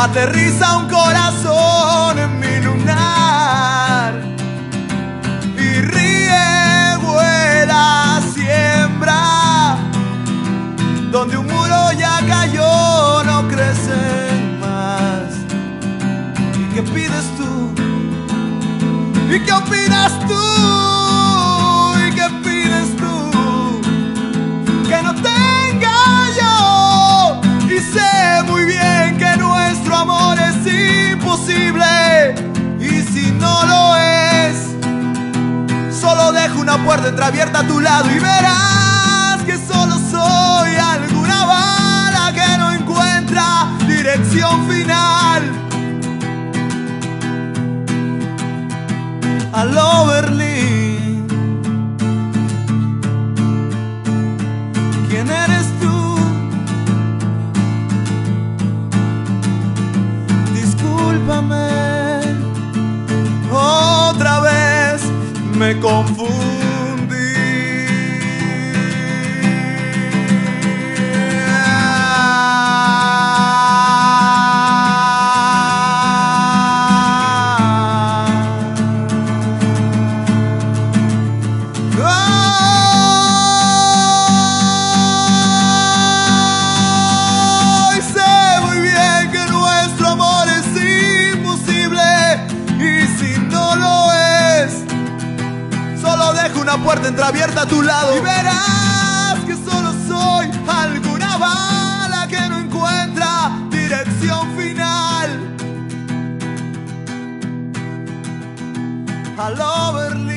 aterriza un corazón en mi lunar y ríe, vuela, siembra. Donde un muro ya cayó, no crecen más. ¿Y qué pides tú? ¿Y qué opinas tú? ¿Y qué pides tú? Que no tenga yo. Y sé muy bien que nuestro amor es imposible. Y si no lo es, solo dejo una puerta entreabierta a tu lado y verás que solo soy alguna bala que no encuentra dirección final. Aló Berlín, ¿quién eres tú? Discúlpame, otra vez me confundí. Una puerta entreabierta a tu lado y verás que solo soy alguna bala que no encuentra dirección final. Aló Berlín.